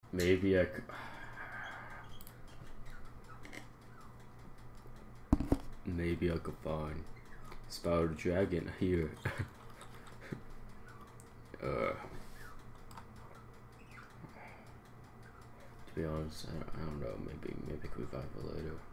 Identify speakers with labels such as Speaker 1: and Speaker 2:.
Speaker 1: Maybe I could. Maybe I could find Spider Dragon here. To be honest, I don't know. Maybe quick revival later.